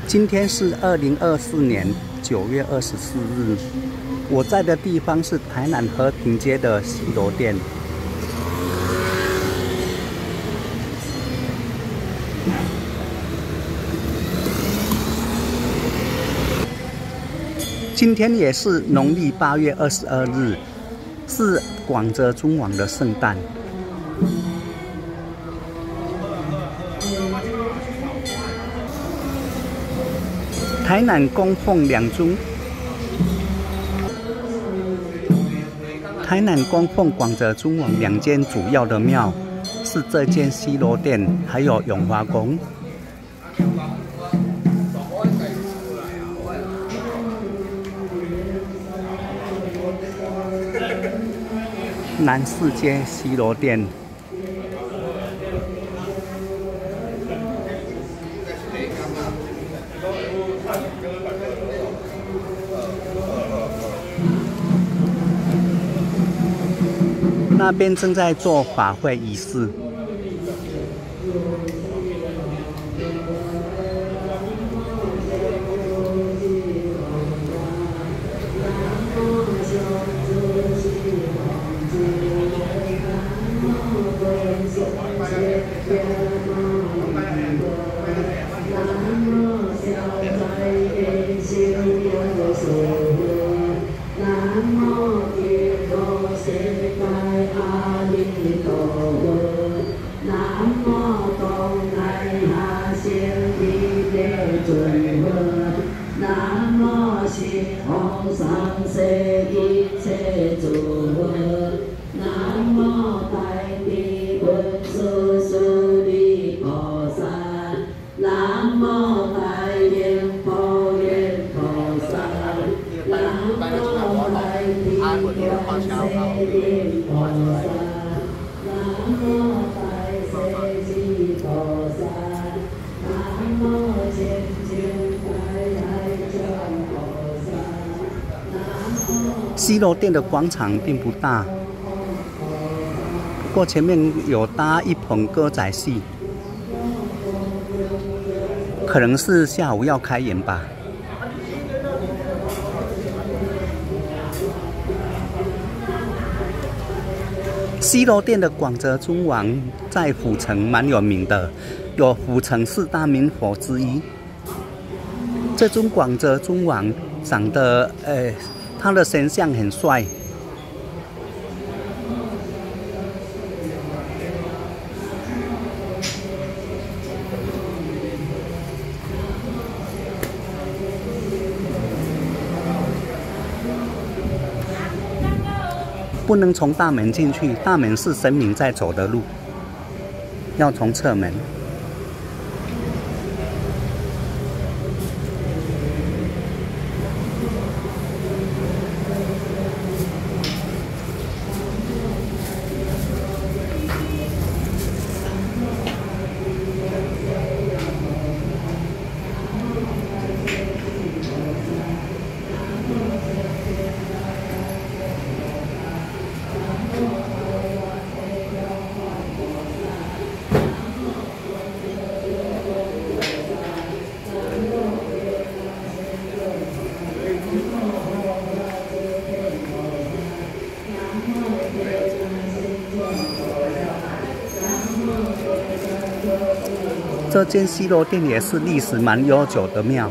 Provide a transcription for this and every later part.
今天是2024年9月24日，我在的地方是台南和平街的西螺店。今天也是农历8月22日，是广泽尊王的圣诞。台南供奉两尊，台南供奉广泽尊王2间主要的庙，是这间西螺殿，还有永华宫。南市街西螺殿。那边正在做法会仪式。西螺殿的广场并不大，不过前面有搭一棚歌仔戏，可能是下午要开演吧。西螺殿的广泽尊王在府城蛮有名的，有府城4大名佛之一。这尊广泽尊王长得他的神像很帅，不能从大门进去，大门是神明在走的路，要从侧门。这间西螺殿也是历史蛮悠久的庙。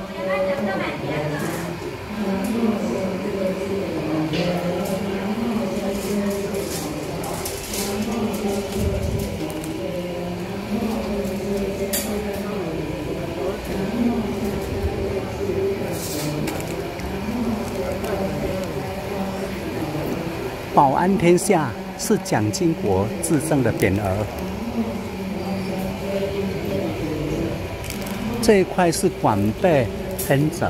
保安天下是蒋经国制政的匾额。这一块是管贝喷者，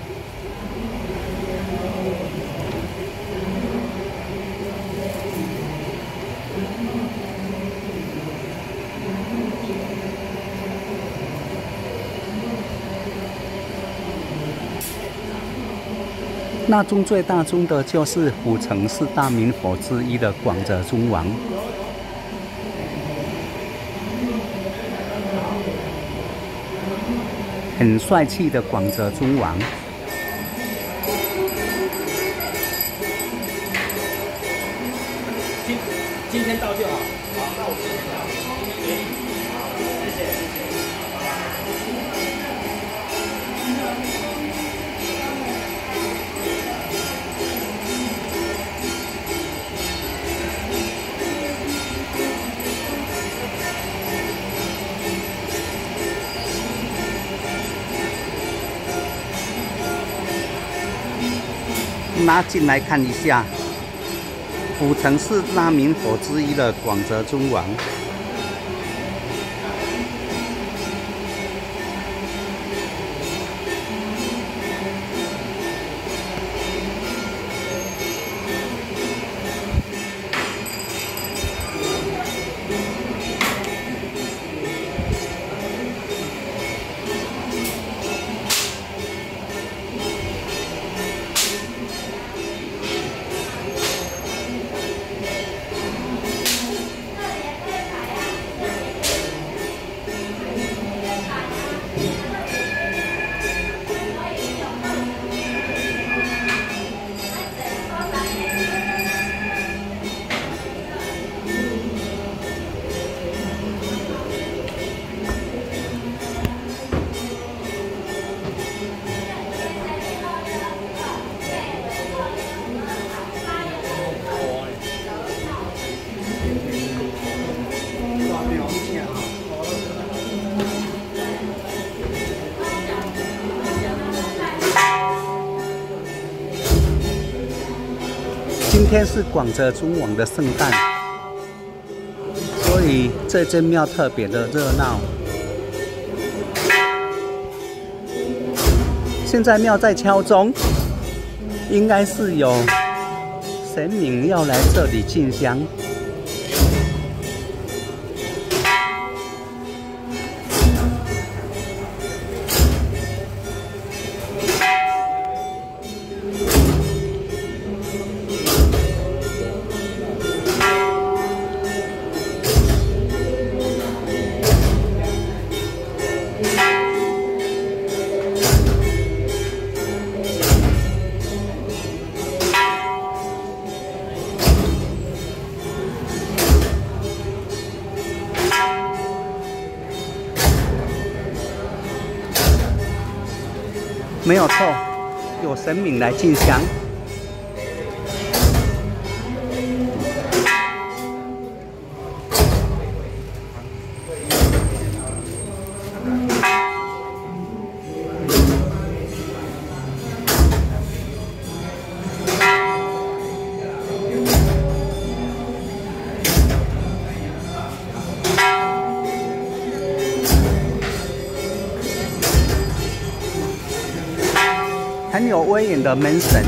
那尊最大尊的就是府城4大名佛之一的广泽尊王。 很帅气的广泽尊王。 今天到就好。好，那我今天到，今天给你。好，谢谢，谢谢。 拿进来看一下，府城四大名佛之一的广泽尊王。今天是广泽尊王的圣诞，所以这间庙特别的热闹。现在庙在敲钟，应该是有神明要来这里进香。没有错，有神明来进香。很有威严的门神。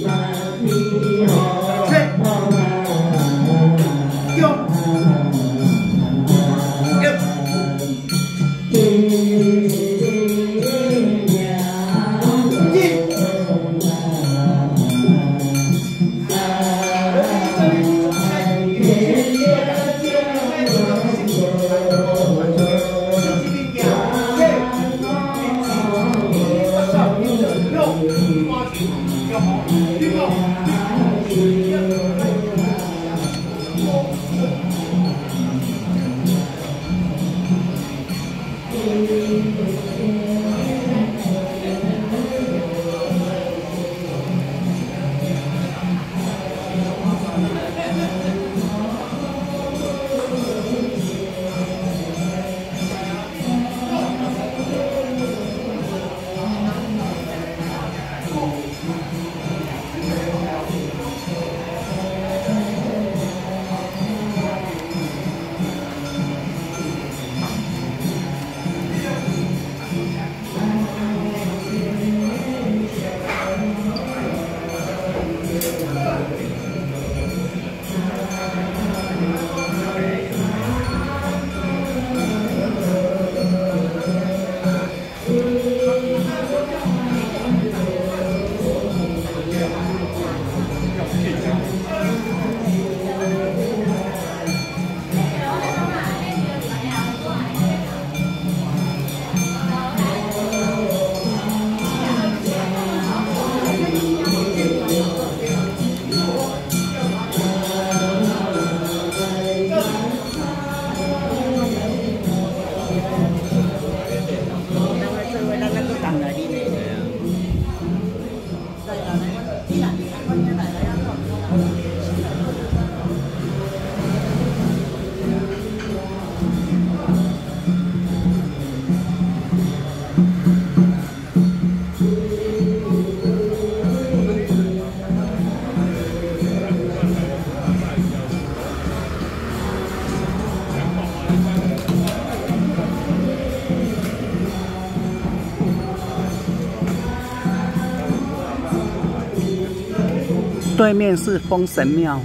对面是封神庙。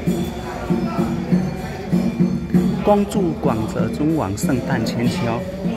恭祝广泽尊王圣诞千秋。